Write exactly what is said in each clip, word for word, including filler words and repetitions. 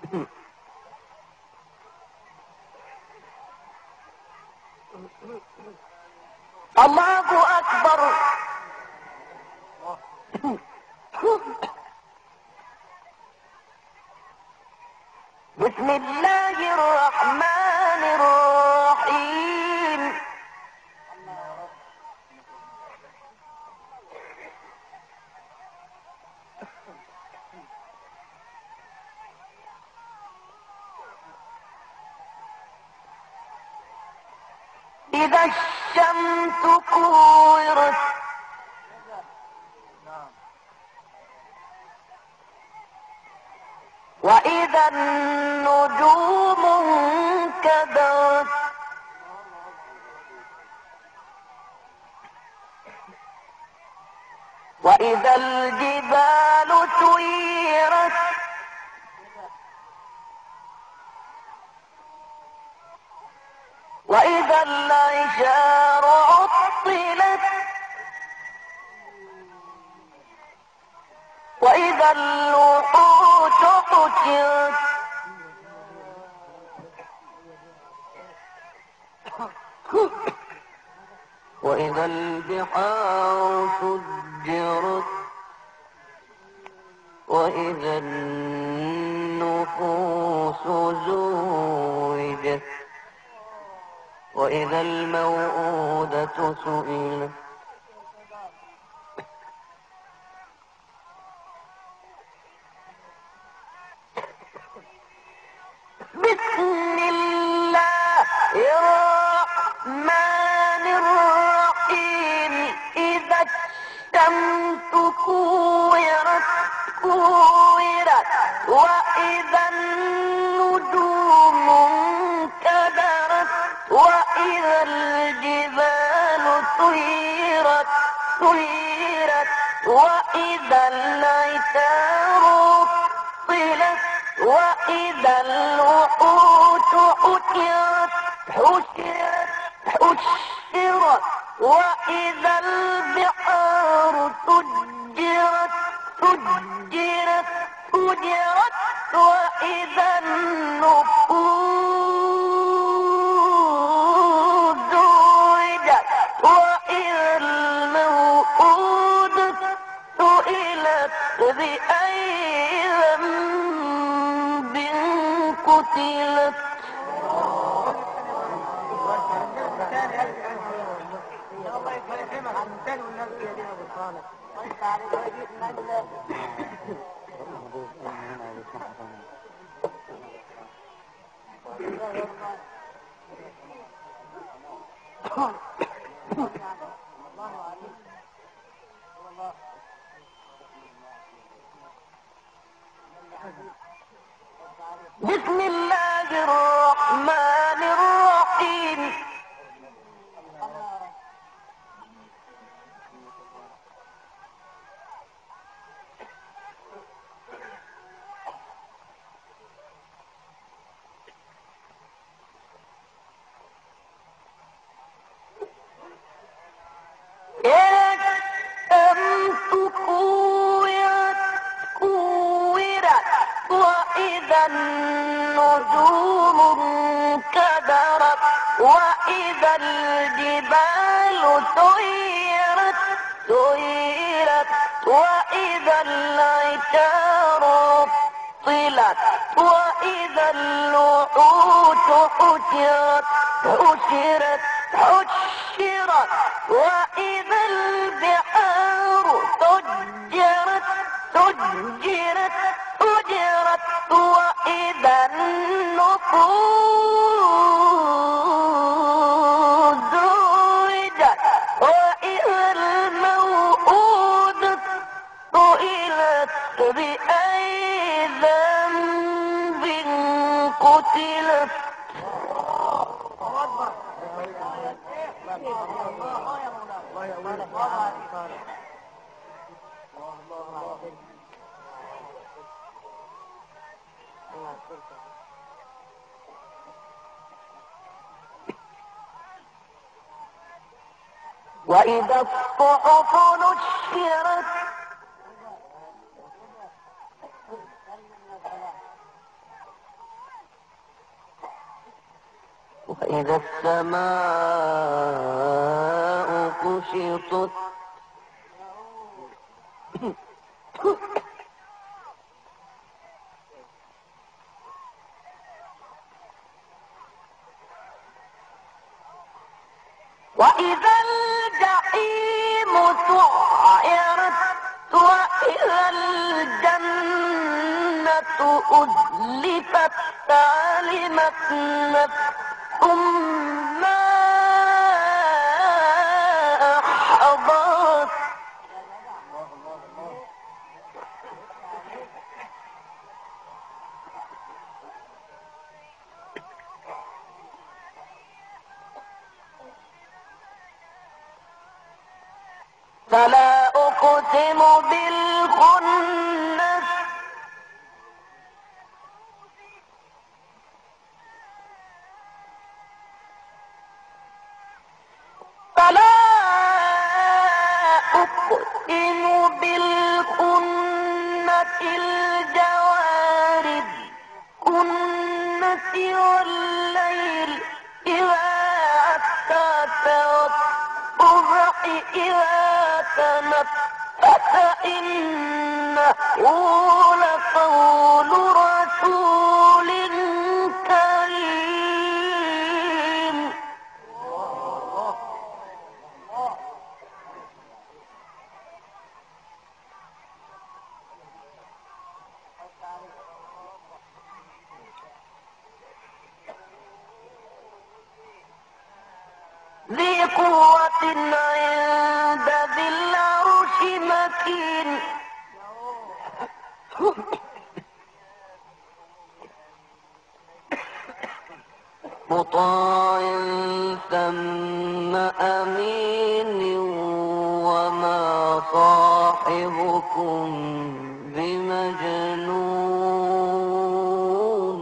الله أكبر. بسم الله الرحمن الرحيم. إذا الشمس كورت وإذا النجوم انكدرت وإذا الجبال سيرت وإذا العشار عطلت وإذا الوحوش حشرت وإذا البحار سجرت وإذا النفوس زوجت وإذا الموءودة سئلت بسم الله الرحمن الرحيم. إذا الشمس كورت كورت وإذا النجوم انكدرت وإذا الجبال سيرت سيرت وإذا العشار عطلت وإذا الوحوش حشرت حشرت حشرت وإذا البحار سجرت سجرت سجرت وإذا النفوس زوجت وإذا الموءودة سئلت بأي ذنب قتلت. بسم الله الرحمن الرحيم. الشمس كورت كورت وإذا النجوم انكدرت وإذا الجبال سيرت سيرت وإذا العشار عطلت وإذا الوحوش حشرت حشرت حشرت وإذا البحار سجرت سجرت سجرت وإذا النفوس زوجت وإذا الموءودة سئلت بأي ذنب قتلت. وإذا الصحف نشرت وإذا السماء كشطت وإذا الجحيم سعرت وإذا الجنة أزلفت علمت نفس ما أحضرت فلا أقسم بالخنس فلا أقسم بالخنس الجوار الكنس والليل إذا عسعس والصبح إذا تنفس إنه لقول رسول كريم ذي قوة عند ذي العرش مكين مطاع ثم أمين وما صاحبكم بمجنون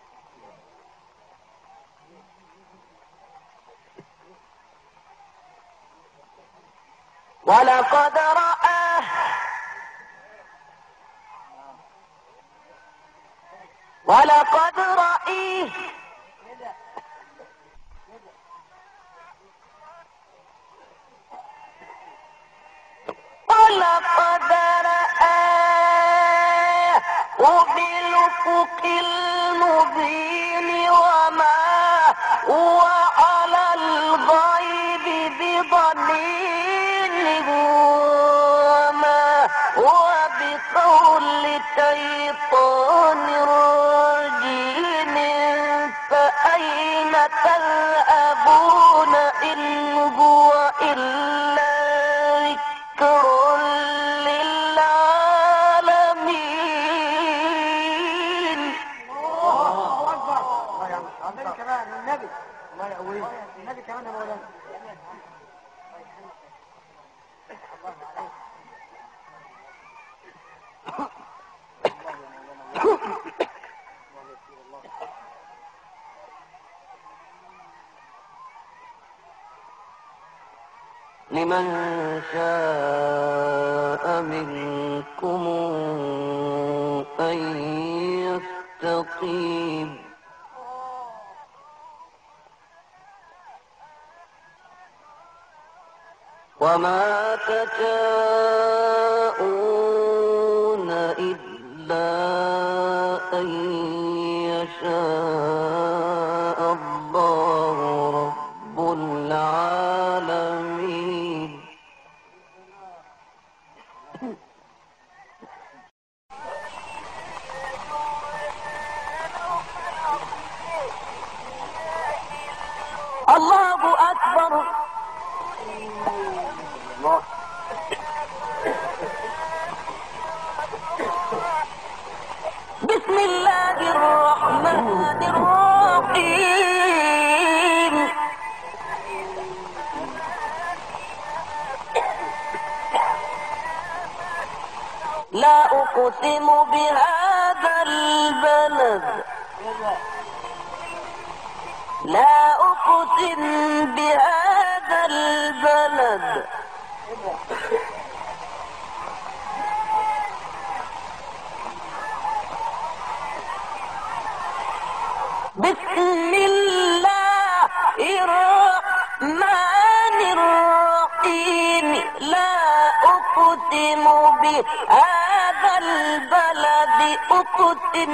ولقد رآه ولقد رأيه ولقد رآه بالأفق المبين وما هو على الغيب بضنين وما هو بقول شيطان رجيم فأين تذهبون إن هو إلا ذكر للعالمين. الله أكبر. النبي كمان النبي الله يقويه النبي كمان يا مولانا. لمن شاء منكم أن يستقيم وما تشاءون إلا أن يشاء الله رب العالمين. الله أكبر. بسم الله الرحمن الرحيم. لا أقسم بهذا البلد لا أقسم بهذا البلد بسم الله أقسم بهذا البلد أقسم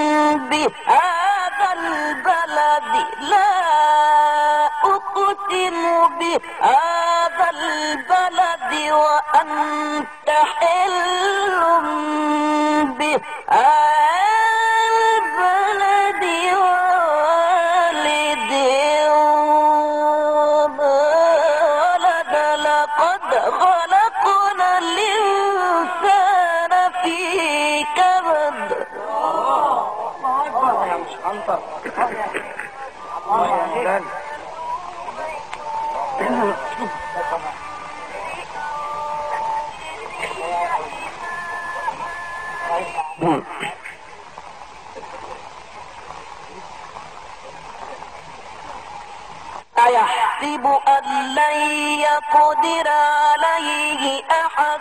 بهذا البلد لا أقسم بهذا البلد وأنت حل بهذا البلد ووالد وما ولد لقد خلقنا الإنسان في كبد. الله أكبر يا مش عنتر. الله يا هلال. أيحسب أن لن يقدر عليه أحد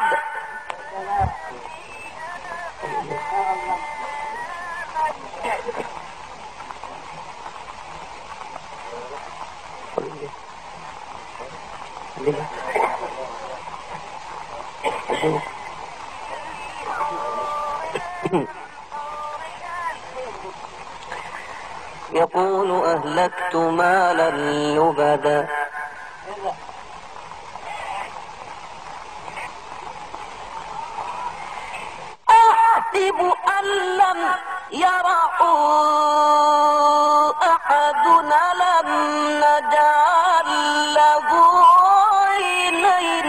يقول أهلكت مالا لبدا أحسب أن لم يره أحد لم نجعل له عينين.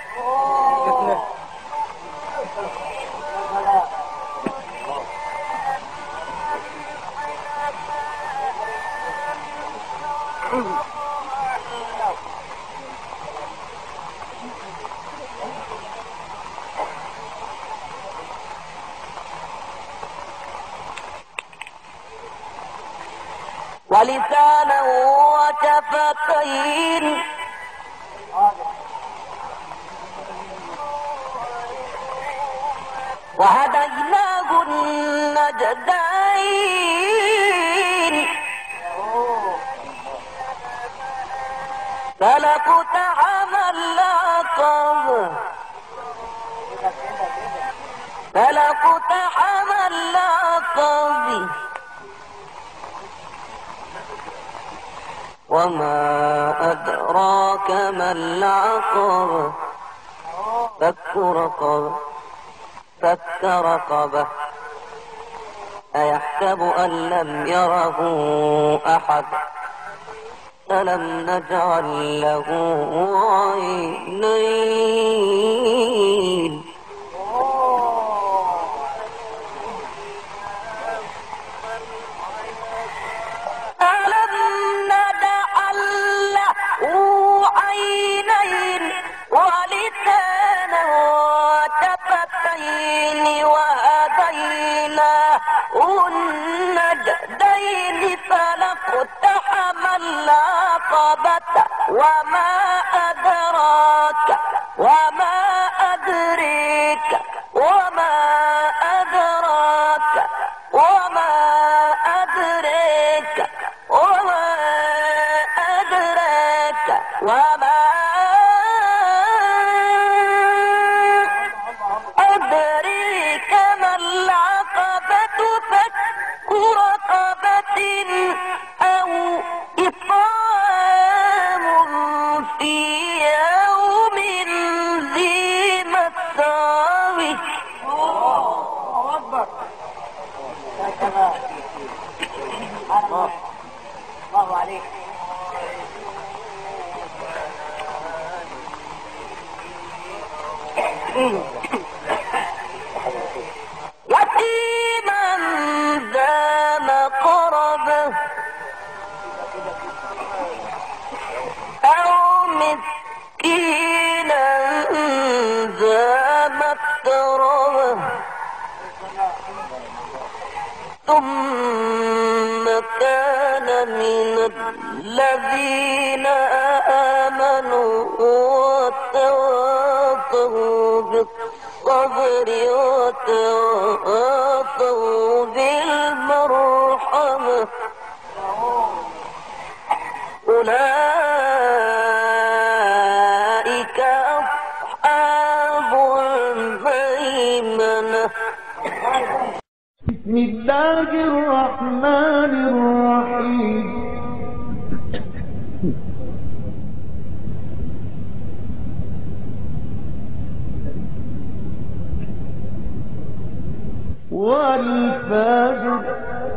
ولسانا وشفتين وهديناه النجدين فلقتحم العقبة فلقتحم العقبة وما أدراك ما العقبة فك رقبة فك رقبة أيحسب أن لم يره أحد ألم نجعل له عينين. ألم نجعل له عينين ولسانا وشفتين وهديناه النجدين فلاقتحم العقبة وما أدراك وما أدريك وما أدراك وما أدريك وما أدراك وما أدريك ما العقبة فك رقبة أو إطعام في يوم ذي مسغبة. الله أكبر. يا سلام. الله الله عليك. يتيما ذا مقربة أو مسكينا ذا متربة ثم كان من الذين آمنوا وتواصوا بالصبر وتواصوا بالمرحمة أولئك أصحاب بسم الله الرحمن الرحيم والفجر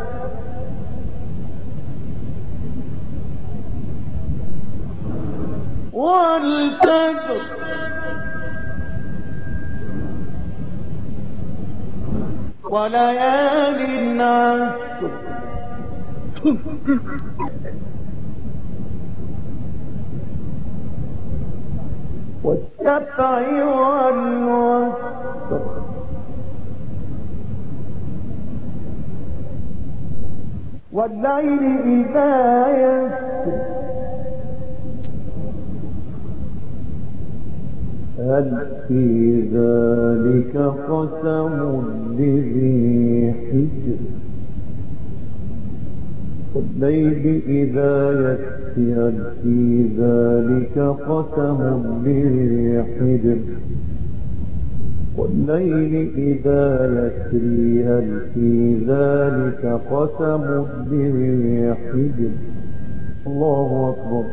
والفجر وليال عشر والشفع والوتر والليل إذا يسر هل في ذلك قسم لذي حجر والليل إذا يسر هل في ذلك قسم لذي حجر والليل إذا يسري هل في ذلك قسم لذي حجر الله أكبر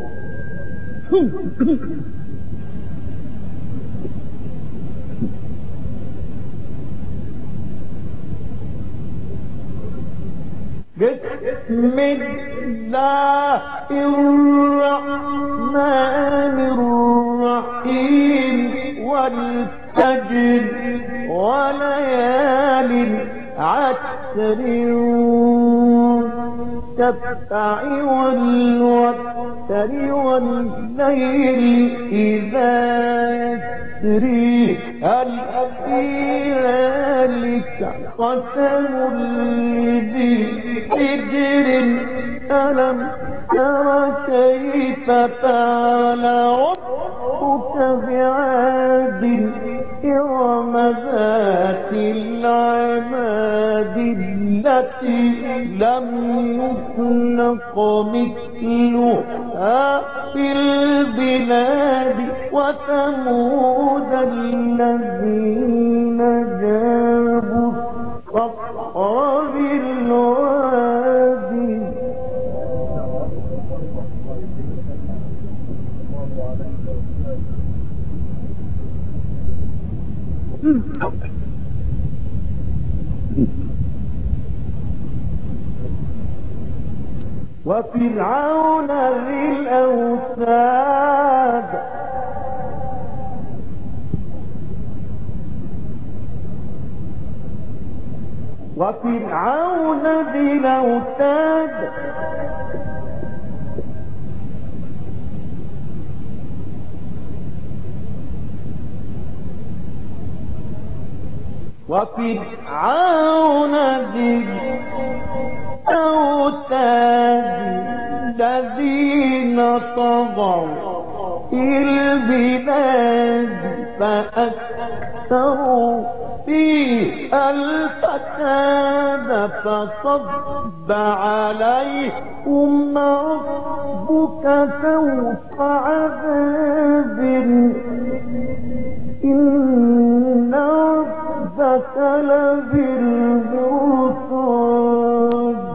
بسم الله الرحمن الرحيم والفجر وليال عشر والشفع والوتر والليل إذا يسري هل في ذلك قسم لذي حجر ألم تر كيف فعل ربك بعاد إرم ذات العماد التي لم يخلق مثلها في البلاد وثمود الذين جابوا الصخر بالوادي وفرعون ذي الأوتاد وفرعون ذي الأوتاد وفرعون ذي الأوتاد الذين طغوا في البلاد فأكثروا فيها الفساد فصب عليهم ربك سوط عذاب إن ربك لبالمرصاد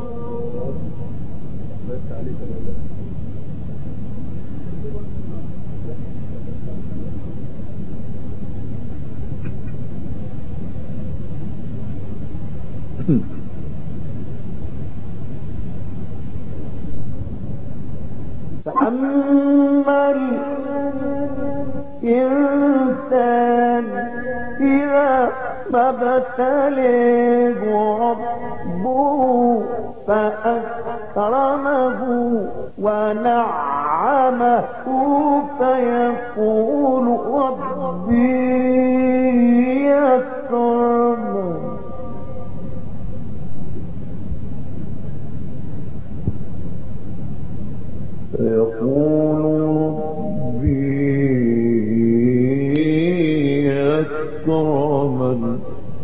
فأما الإنسان إذا ما ابتليه ربه فأكرمه ونعمه فيقول ربي أكرمن فيقول ربي أكرمن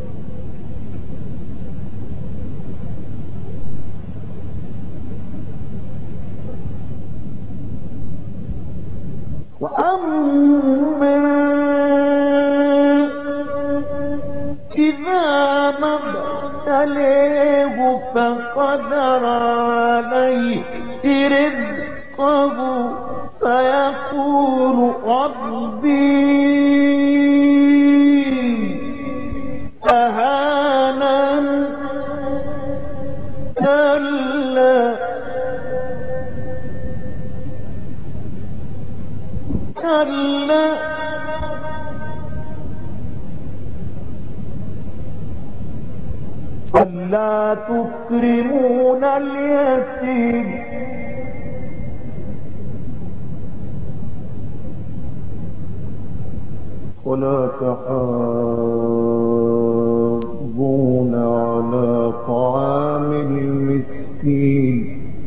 وأما إذا ما عليه فقدر عليه رزقه فيقول ربي أهانن كلا كلا ألا تكرمون اليتيم ولا تحاضون على طعام المسكين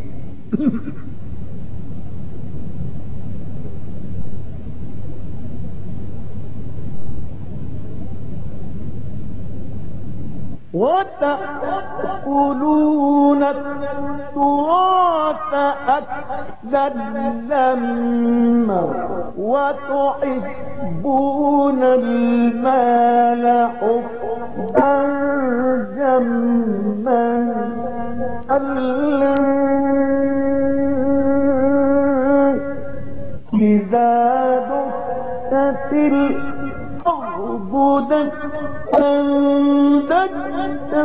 وتأكلون التراث أكلا لما وتحبون المال حبا جما إذا دست الأرض دكا دكا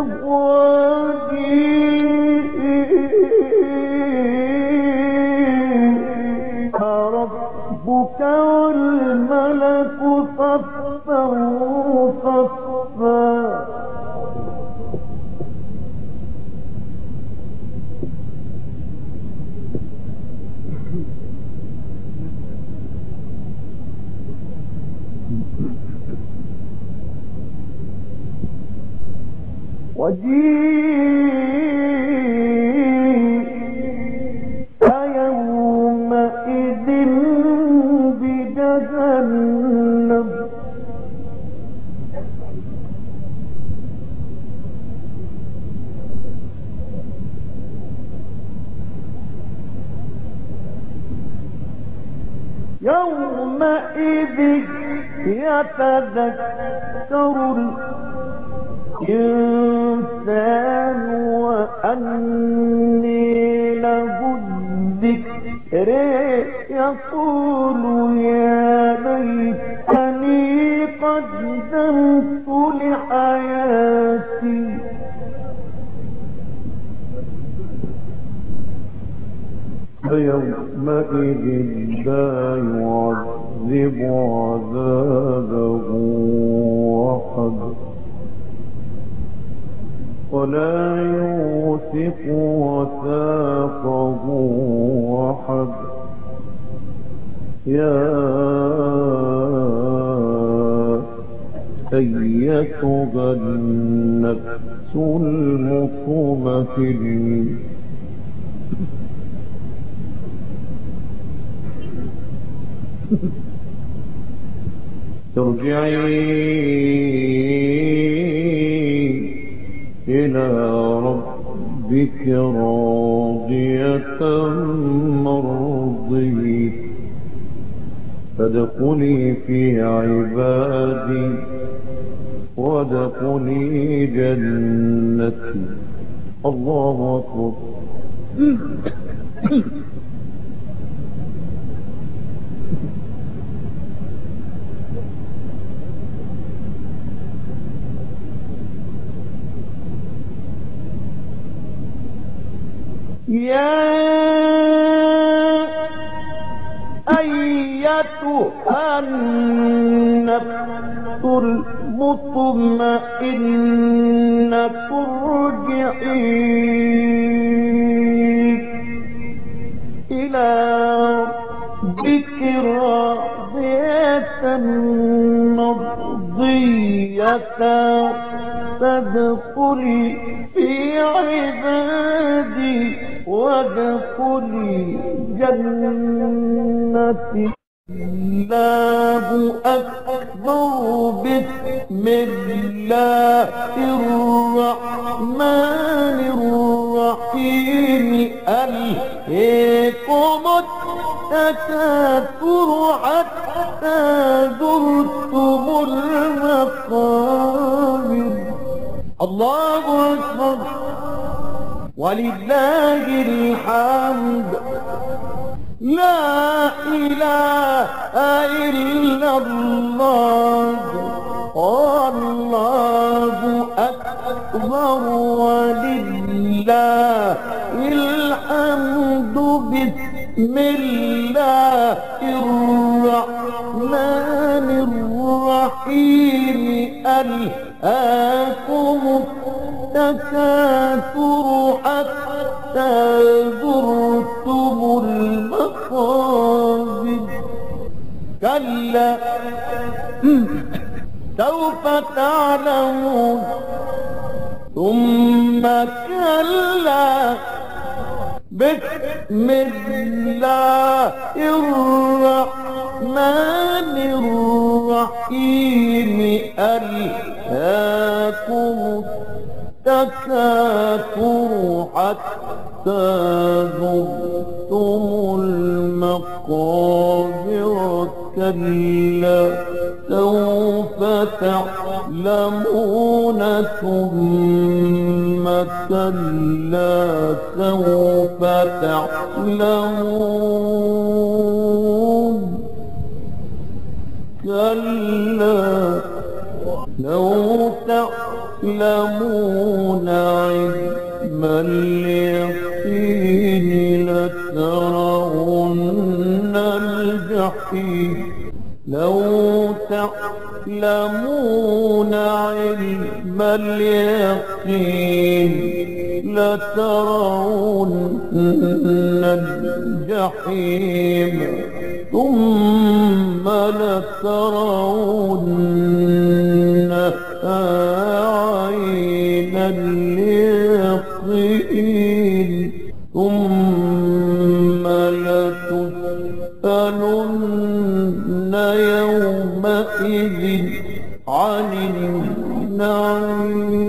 ربك والملك صفا صفا وجيء يومئذ بجهنم يومئذ يتذكر الإنسان وأني له الذكر يقول يا ليتني قدمت لحياتي فيومئذ لا يعذب عذابه أحد ولا يوثق وثاقه أحد يا أيتها النفس المطمئنة ترجعي إلى ربك راضية مرضية فادخلي في عبادي وادخلي جنتي. الله أكبر. يا أيتها النفس المطمئنة ارجعي إلى ربك راضية مرضية فادخلي في عبادي وادخلي جنتي. الله أكبر. بسم الله الرحمن الرحيم. ألهاكم التكاثر حتى زرتم المقابر. الله أكبر. ولله الحمد لا إله إلا الله والله أكبر ولله الحمد بسم الله الرحمن الرحيم ألهاكم التكاثر حتى زرتم المقابر كلا سوف تعلمون ثم كلا بسم الله الرحمن الرحيم ألهاكم التكاثر حتى زرتم المقابر كلا سوف تعلمون ثم كلا سوف تعلمون كلا لو تعلمون علم اليقين لترون الجحيم لو تعلمون علم اليقين لترون الجحيم ثم لترونها عين اليقين ثم لتسألن يومئذ عن النعيم